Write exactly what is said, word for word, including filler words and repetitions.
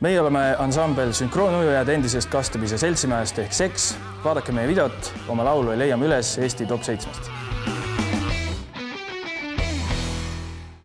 Meie oleme ansambel Sünkroonujujad endisest Kastamise seltsimäest ehk Seks. Vaadake meie videot, oma laulu leiame üles Eesti top seitsmest.